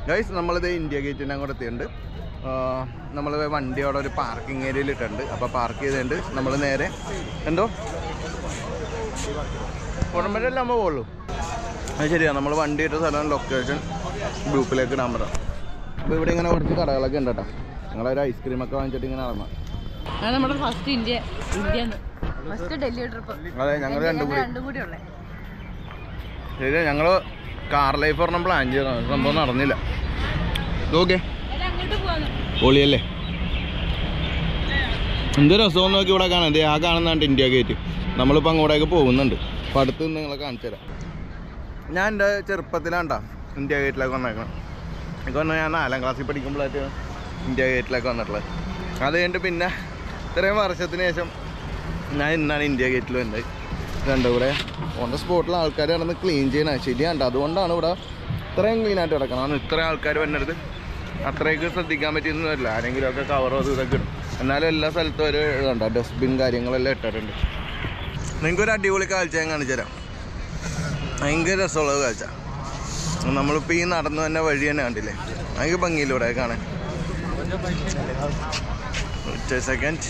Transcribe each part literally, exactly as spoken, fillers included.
Guys നമ്മളിത് India ഗേറ്റിൻ്റെ അങ്ങോട്ട് എത്തിയിട്ടുണ്ട്. നമ്മൾ വണ്ടി അവിടെ ഒരു പാർക്കിംഗ് ഏരിയയിൽ ഇട്ടുണ്ട്. അപ്പോൾ പാർക്ക് ചെയ്തിട്ടുണ്ട്. നമ്മൾ നേരെ എന്തോ ഉടമ്പരല്ലേ നമ്മൾ പോകുള്ളൂ. അത് ശരിയാണ്. നമ്മൾ വണ്ടി ഇട്ട സ്ഥലം ലൊക്കേഷൻ ഗ്രൂപ്പിലേക്ക് ഇടാൻ പറ്റാം. അപ്പോൾ ഇവിടെ ഇങ്ങനെ കുറച്ച് കടകളൊക്കെ ഉണ്ട് കേട്ടോ. ഞങ്ങളൊരു ഐസ്ക്രീമൊക്കെ വാങ്ങിച്ചിട്ട് ഇങ്ങനെ നടന്നു. നമ്മുടെ first India India first Delhi trip. അതെ, ഞങ്ങൾ രണ്ടും കൂടി ശരി. ഞങ്ങൾ കാർ ലൈഫ് പറഞ്ഞ പ്ലാൻ ചെയ്തതാണ്. സംഭവം നടന്നില്ല. ഓക്കെ, പൊളിയല്ലേ? എന്ത് രസമെന്ന് നോക്കി ഇവിടെ കാണാം. ആ കാണുന്നുണ്ട് ഇന്ത്യ ഗേറ്റ്. നമ്മളിപ്പോൾ അങ്ങോട്ടേക്ക് പോകുന്നുണ്ട്. അപ്പോൾ അടുത്ത് നിന്ന് നിങ്ങളെ കാണിച്ചു തരാം. ഞാൻ എൻ്റെ ചെറുപ്പത്തിലാണ്ടാ ഇന്ത്യ ഗേറ്റിലേക്ക് വന്നേക്കണം. എനിക്ക് വന്നാൽ ഞാൻ നാലാം ക്ലാസ്സിൽ പഠിക്കുമ്പോഴായിട്ട് ഇന്ത്യ ഗേറ്റിലേക്ക് വന്നിട്ടുള്ളത്. അത് കഴിഞ്ഞിട്ട് പിന്നെ ഇത്രയും വർഷത്തിന് ശേഷം ഞാൻ ഇന്നാണ് ഇന്ത്യ ഗേറ്റിൽ വന്നത്. രണ്ടും ഇവിടെ ഓൺ ദ സ്പോട്ടിൽ ആൾക്കാർ കിടന്ന് ക്ലീൻ ചെയ്യണം. ശരിയാണ്ട്. അതുകൊണ്ടാണ് ഇവിടെ ഇത്രയും ക്ലീനായിട്ട് കിടക്കണം. അന്ന് ഇത്രയും ആൾക്കാർ വന്നിട്ട് അത്രയ്ക്ക് ശ്രദ്ധിക്കാൻ പറ്റിയെന്ന് വരില്ല. ആരെങ്കിലുമൊക്കെ കവറോ ഇതൊക്കെ ഇടും. എന്നാലും എല്ലാ സ്ഥലത്തും ഒരു ഇതുണ്ട്, ഡസ്റ്റ്ബിൻ കാര്യങ്ങളെല്ലാം ഇട്ടിട്ടുണ്ട്. നിങ്ങൾക്കൊരു അടിപൊളി കാഴ്ച ഞാൻ കാണിച്ചു തരാം. ഭയങ്കര രസമുള്ള കാഴ്ച. നമ്മളിപ്പോൾ ഈ നടന്നു തന്നെ വഴി തന്നെ കണ്ടില്ലേ? ഭയങ്കര ഭംഗിയിലൂടെ കാണാൻ. ഒറ്റ സെക്കൻഡ്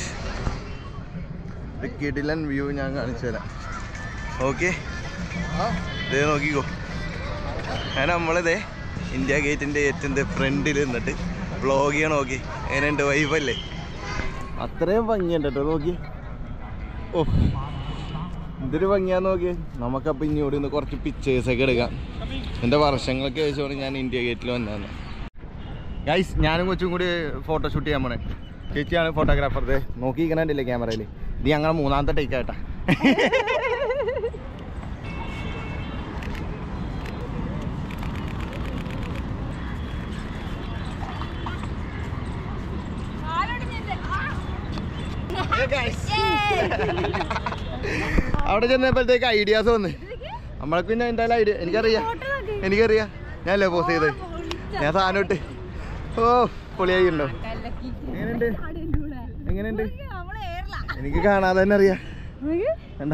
കിടിലൻ വ്യൂ ഞാൻ കാണിച്ചു തരാം. ഓക്കെ, ഇതേ നോക്കിക്കോ. ഞാൻ നമ്മളിതേ ഇന്ത്യ ഗേറ്റിൻ്റെ ഏറ്റവും ഫ്രണ്ടിൽ നിന്നിട്ട് വ്ളോഗ് ചെയ്യണം. നോക്കി എങ്ങനെയുണ്ട്? വൈബല്ലേ? അത്രയും ഭംഗിയുണ്ട് കേട്ടോ. നോക്കി, ഓ എന്തൊരു ഭംഗിയാന്ന് നോക്കി. നമുക്കപ്പോൾ ഇനി ഇവിടെ നിന്ന് കുറച്ച് പിക്ചേഴ്സൊക്കെ എടുക്കാം. എൻ്റെ വർഷങ്ങൾക്ക് ശേഷമാണ് ഞാൻ ഇന്ത്യ ഗേറ്റിൽ വന്നതെന്ന്. ഗൈസ്, ഞാനും കൊച്ചും കൂടി ഫോട്ടോഷൂട്ട് ചെയ്യാൻ പോണേ. ചേച്ചിയാണ് ഫോട്ടോഗ്രാഫർ. നോക്കിയിരിക്കണല്ലേ ക്യാമറയിൽ. ഇത് ഞങ്ങളുടെ മൂന്നാമത്തെ ടേക്ക് ആയിട്ടാ. അവിടെ ചെന്നപ്പോഴത്തേക്ക് ഐഡിയാസ് വന്ന് നമ്മൾക്ക്. പിന്നെ എന്തായാലും ഐഡിയ എനിക്കറിയാം എനിക്കറിയാം ഞാനല്ലേ പോസ് ചെയ്ത്. ഞാൻ സാധനം ഇട്ട്. ഓ, പൊളിയായിട്ടുണ്ടോ? എങ്ങനെയുണ്ട്? എങ്ങനെയുണ്ട്? എനിക്ക് കാണാതെ തന്നെ അറിയാം. എന്താ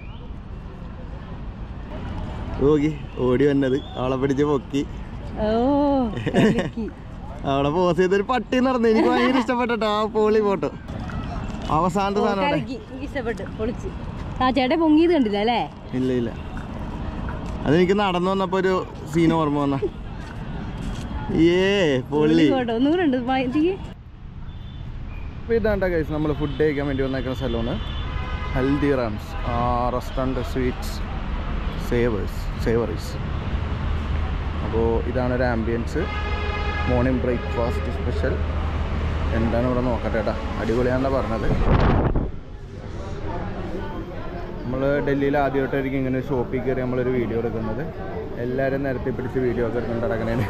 നോക്കി ഓടി വന്നത് അവളെ പിടിച്ച് പൊക്കി. അവളെ പോസ് ചെയ്തൊരു പട്ടി നടന്നു. എനിക്ക് ഭയങ്കര ഇഷ്ടപ്പെട്ടോ ആ പോളി ഫോട്ടോ. അവസാനത്തെ സാധനം ചേട്ടൻ പൊങ്ങിയത് കണ്ടില്ല അല്ലേ? ഇല്ല ഇല്ല, അതെനിക്ക് നടന്നു വന്നപ്പോ ഒരു സീൻ ഓർമ്മ വന്ന. ഏ പൊളി. ഇതാണ്ട ഗൈസ്, നമ്മൾ ഫുഡ് കഴിക്കാൻ വേണ്ടി വന്നേക്കുന്ന സ്ഥലമാണ് Haldiram's restaurant sweets savers savouries. അപ്പോൾ ഇതാണ് ഒരു ആംബിയൻസ്. Morning breakfast special. എന്താണ് ഇവിടെ നോക്കട്ടെ കേട്ടോ. അടിപൊളിയാണെന്നാണ് പറഞ്ഞത്. നമ്മൾ ഡൽഹിയിൽ ആദ്യമായിട്ടായിരിക്കും ഇങ്ങനെ ഷോപ്പിൽ കയറി നമ്മളൊരു വീഡിയോ എടുക്കുന്നത്. എല്ലാവരും നിരത്തി പിടിച്ച് വീഡിയോ ഒക്കെ എടുത്തുകൊണ്ട് നടക്കണേന്.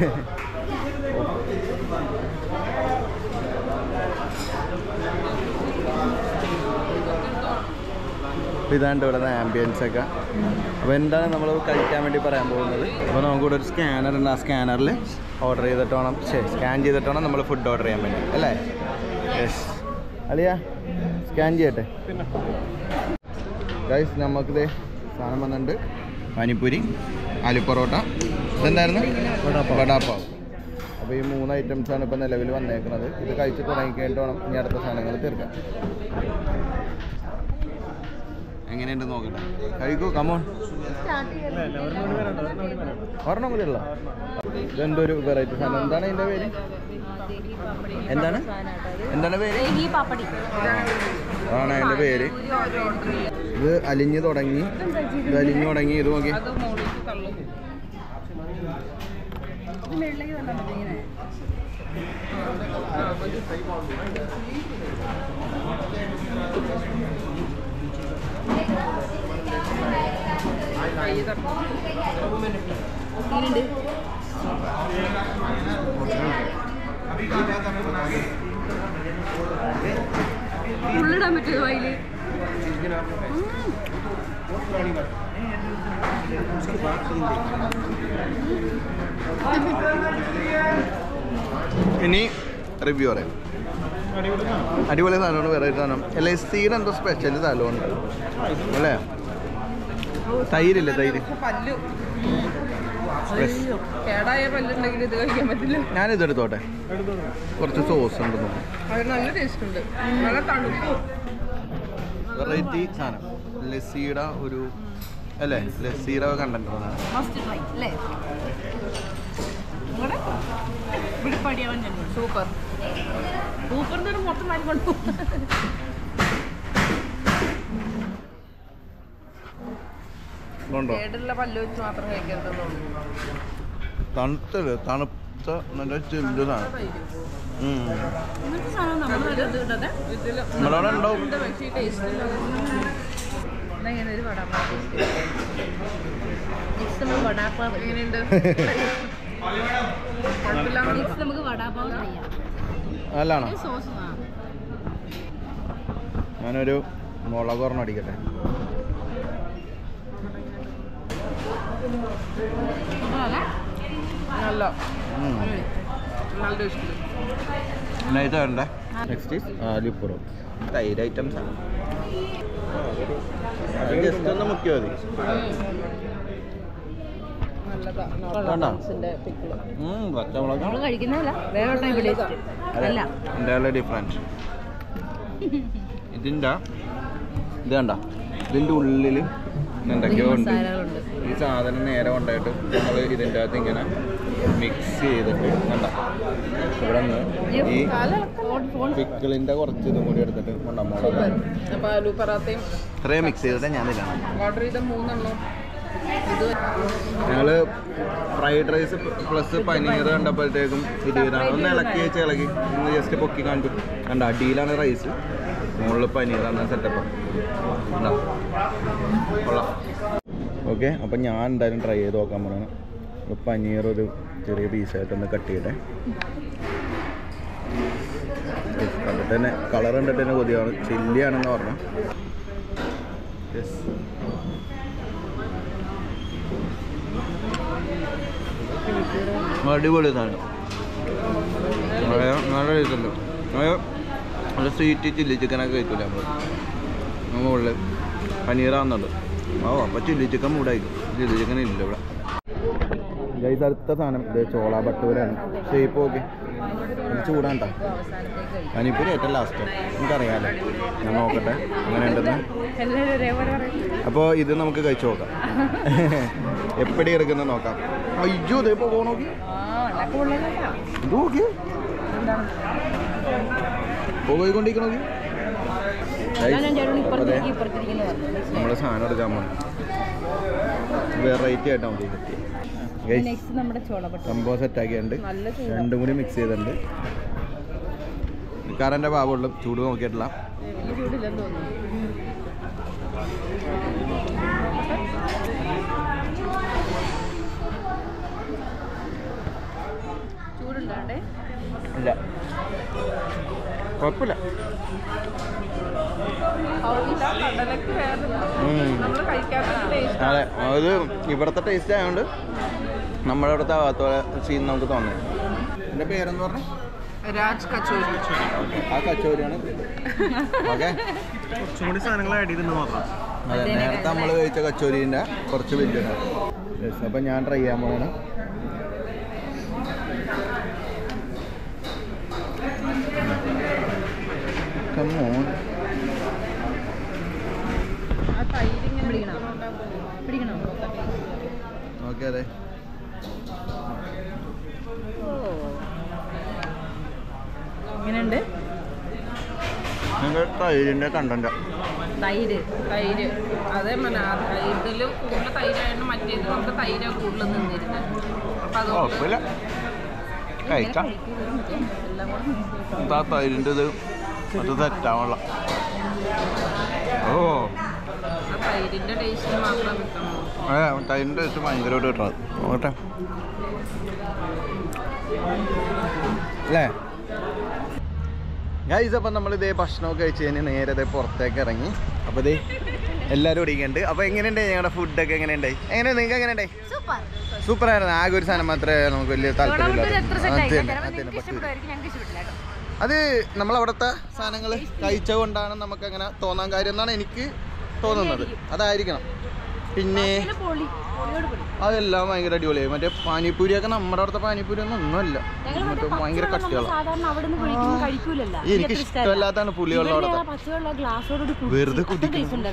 അപ്പോൾ ഇതാണ്ട് ഇവിടെ ആംബിയൻസ് ഒക്കെ. അപ്പോൾ എന്താണ് നമ്മൾ കഴിക്കാൻ വേണ്ടി പറയാൻ പോകുന്നത്? അപ്പോൾ നമുക്കിവിടെ ഒരു സ്കാനർ ഉണ്ട്. ആ സ്കാനറിൽ ഓർഡർ ചെയ്തിട്ട് വേണം, ശരി സ്കാൻ ചെയ്തിട്ട് വേണം നമ്മൾ ഫുഡ് ഓർഡർ ചെയ്യാൻ വേണ്ടി അല്ലേ? യെസ് അളിയാ, സ്കാൻ ചെയ്യട്ടെ. ഗൈസ്, നമുക്കിത് സാധനം വന്നിട്ടുണ്ട്. പാനിപ്പൂരി, ആലു പൊറോട്ട, ഇതെന്തായിരുന്നു? വടാപ്പാവ്. അപ്പോൾ ഈ മൂന്ന് ഐറ്റംസാണ് ഇപ്പോൾ നിലവിൽ വന്നേക്കുന്നത്. ഇത് കഴിച്ച് തുടങ്ങിക്കഴിഞ്ഞിട്ട് വേണം ഇനി അടുത്ത സാധനങ്ങൾ തീർക്കാം. എങ്ങനെയുണ്ട് നോക്കട്ടെ. കഴിക്കൂ, കമോൺ. ഒരെണ്ണം കൂടി ഉള്ള ഇതെന്തൊരു വെറൈറ്റി സാധനം. എന്താണ് ഇതിൻ്റെ പേര്? എന്താണ് എന്താണ് പേര്? ആണ് അതിൻ്റെ പേര്. ഇത് അലിഞ്ഞു തുടങ്ങി. ഇത് അലിഞ്ഞു തുടങ്ങി. ഇത് നോക്കി. ഉള്ളിടാൻ പറ്റുമോ അതില്? ഇനി റിവ്യൂ പറയാം. അടിപൊളി സാധനമാണ്, വെറൈറ്റി സാധനം. എൽ ഐ സിയുടെ എന്തോ സ്പെഷ്യൽ സ്ഥലമുണ്ട് അല്ലേ? തൈരില്ലേ? തൈര് കേടായ പല്ലുണ്ടെങ്കിൽ ഇത് കഴിക്കാൻ പറ്റില്ല. ഞാനിത് എടുത്തോട്ടെ, കുറച്ച് സോസ് ഉണ്ട് തോന്നുന്നു. അത് നല്ല ടേസ്റ്റ് ഉണ്ട്, നല്ല തണുപ്പ്. വെറൈറ്റി സാധനം ലസ്സിയുടെ ഒരു അല്ലേ, ലസ്സിയുടെ കണ്ടന്റ് സൂപ്പർ സൂപ്പർ മൊത്തം മാറിക്കൊണ്ടു. കേടുള്ള പല്ല് വെച്ച് മാത്രം കഴിക്കരുതെന്ന് തണുത്തത് തണുത്ത നല്ല ചെല്ലു സാധനം നമ്മളവിടെ ഉണ്ടാവും. നല്ലതാണോ? ഞാനൊരു മുളക് ഒരെണ്ണം അടിക്കട്ടെ. നല്ല നൈറ്റ് വേണ്ടേ? Next is aloo parotta. തൈര് ഐറ്റംസ് ആണ്. ജസ്റ്റ് ഒന്ന് മുക്കിയാൽ മതി. പച്ചമുളക് ഡിഫറൻറ്റ്. ഇതിൻ്റെ ഇത് കണ്ട, ഇതിൻ്റെ ഉള്ളിൽ എന്തൊക്കെയോ ഉണ്ട്. ഈ സാധനം നേരെ കൊണ്ടായിട്ട് നമ്മൾ ഇതിൻ്റെ അകത്ത് ഇങ്ങനെ മിക്സ് ചെയ്തിട്ട് കണ്ട ഇവിടെ നിന്ന് ഈ പിക്കിളിൻ്റെ കുറച്ച് ഇതും കൂടി എടുത്തിട്ട് കൊണ്ടുപോകും. ഇത്രയും മിക്സ് ചെയ്തിട്ട് ഞാൻ ഇതിലാണ് ഓർഡർ ചെയ്ത മൂന്നെണ്ണം. ഞങ്ങൾ ഫ്രൈഡ് റൈസ് പ്ലസ് പനീർ കണ്ടപ്പോഴത്തേക്കും ഇത് ചെയ്താണ്. ഒന്ന് ഇളക്കി വെച്ച് ഇളക്കി ഒന്ന് ജസ്റ്റ് പൊക്കി കാണിച്ചു. കണ്ട അടിയിലാണ് റൈസ്, മുകളിൽ പനീറാണ് സെറ്റപ്പ്. ഉണ്ടോ കൊള്ളാം. ഓക്കെ, അപ്പം ഞാൻ എന്തായാലും ട്രൈ ചെയ്ത് നോക്കാൻ പറയണം. പനീർ ഒരു ചെറിയ പീസായിട്ടൊന്ന് കട്ട് ചെയ്യട്ടെ. കണ്ടിട്ട് തന്നെ കളർ കണ്ടിട്ട് തന്നെ കൊതിയാണ്. ചില്ലിയാണെന്ന് പറഞ്ഞു. യെസ്, അടിപൊളി സാധനം. നല്ല ടേസ്റ്റല്ലോ. നല്ല സ്വീറ്റ് ചില്ലി ചിക്കനൊക്കെ കഴിക്കില്ല നമ്മൾ. മുകളിൽ പനീറാവുന്നുണ്ട്. ഓ അപ്പോൾ ചില്ലി ചിക്കൻ മൂടായിരിക്കും. ചില്ലി ചിക്കൻ ഇല്ല ഇവിടെ. ഗൈസ്, അടുത്ത സാധനം ഇത് ചോള ഭട്ടൂരാണ്. ഷേപ്പ് ഓക്കെ, ചൂടാണ്ട. പനിപ്പൂരി ഏറ്റവും ലാസ്റ്റ് എനിക്കറിയാമല്ലോ. ഞാൻ നോക്കട്ടെ അങ്ങനെ ഉണ്ടെന്ന്. അപ്പോൾ ഇത് നമുക്ക് കഴിച്ചു നോക്കാം. എപ്പടി എടുക്കുന്നത് നോക്കാം. അയ്യോ ഇതേ ഇപ്പോൾ നോക്കി ഇത് നോക്കി പോയിക്കൊണ്ടിരിക്കണോ. നമ്മളെ സാധനം എടുക്കാൻ പോകും. വെറൈറ്റി ആയിട്ടാണ് സംഭവം സെറ്റാക്കിയുണ്ട്. രണ്ടും കൂടി മിക്സ് ചെയ്തിട്ടുണ്ട്. കറൻ്റെ ഭാഗമുള്ള ചൂട് നോക്കിയിട്ടില്ല. ഇല്ല, കുഴപ്പമില്ല. അതെ, അത് ഇവിടുത്തെ ടേസ്റ്റ് ആയതുകൊണ്ട് നമ്മുടെ ഇവിടുത്തെ ഭാഗത്തോടെ സീൻ നമുക്ക് തോന്നുന്നത്. എൻ്റെ പേരെന്ന് പറഞ്ഞാൽ രാജ് കച്ചോരി. ആ കച്ചോരിയാണ്. ഓക്കെ, കുറച്ചും കൂടി സാധനങ്ങൾ ആഡ് ചെയ്തിട്ട് നോക്കാം. അതെ, നേരത്തെ നമ്മൾ കഴിച്ച കച്ചോരീൻ്റെ കുറച്ച് വലിയാണ്. അപ്പം ഞാൻ ട്രൈ ചെയ്യാൻ പോകണം. ഓക്കെ, അതെ എങ്ങനെയുണ്ട്? തൈരിൻ്റെ കണ്ടന്റ്. തൈര് തൈര് അതേ ഇതിൽ കൂടുതൽ തൈരായിട്ട് മറ്റേത് നമുക്ക് തൈര് കൂടുതൽ നിന്നിരുന്നത്. അപ്പം അത് കുഴപ്പമില്ല, കഴിക്കാം. എന്താ തൈരിൻ്റെ ഇത് അത് തെറ്റാവുള്ള. ഓ, തൈരിൻ്റെ ടേസ്റ്റ് മാത്രം കിട്ടണം. അതെ, തൈരിൻ്റെ ടേസ്റ്റ് ഭയങ്കരമായിട്ട് കിട്ടണം. നോക്കട്ടെ അല്ലേ ഗൈസ്. അപ്പം നമ്മളിതേ ഭക്ഷണമൊക്കെ കഴിച്ച് കഴിഞ്ഞ് നേരെ ഇതേ പുറത്തേക്ക് ഇറങ്ങി. അപ്പോൾ ഇതേ എല്ലാവരും ഓടിക്കുന്നുണ്ട്. അപ്പോൾ എങ്ങനെയുണ്ടായി ഞങ്ങളുടെ ഫുഡൊക്കെ? എങ്ങനെയുണ്ടായി? എങ്ങനെ നിങ്ങൾക്ക് എങ്ങനെയുണ്ടായി? സൂപ്പർ ആയിരുന്നു. ആകെ ഒരു സാധനം മാത്രമേ നമുക്ക് വലിയ താല്പര്യമില്ല. അത് നമ്മളവിടുത്തെ സാധനങ്ങൾ കഴിച്ച കൊണ്ടാണ് നമുക്കങ്ങനെ തോന്നാൻ കാര്യം എന്നാണ് എനിക്ക് തോന്നുന്നത്. അതായിരിക്കണം. പിന്നെ അതെല്ലാം ഭയങ്കര അടിപൊളിയായി. മറ്റേ പാനിപ്പൂരിയൊക്കെ നമ്മുടെ അവിടുത്തെ പാനിപ്പൂരി ഒന്നും ഒന്നുമല്ല, മറ്റേ ഭയങ്കര കട്ടികളാണ്. എനിക്ക് ഇഷ്ടമല്ലാത്താണ് പുളിവെള്ളം അവിടെ വെറുതെ കുടിക്കുന്നത്.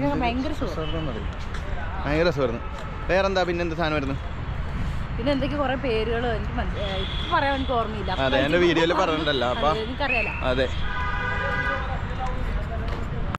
ഭയങ്കര രസമായിരുന്നു. വേറെന്താ പിന്നെന്താ സാധനം വരുന്നത്? പിന്നെ എന്തൊക്കെ കുറെ പേരുകളും എനിക്ക് പറയാൻ എനിക്ക് ഓർമ്മയില്ല. അതെ, എന്റെ വീഡിയോയിൽ പറഞ്ഞിട്ടുണ്ടല്ലോ. അപ്പൊ എനിക്കറിയാലോ. അതെ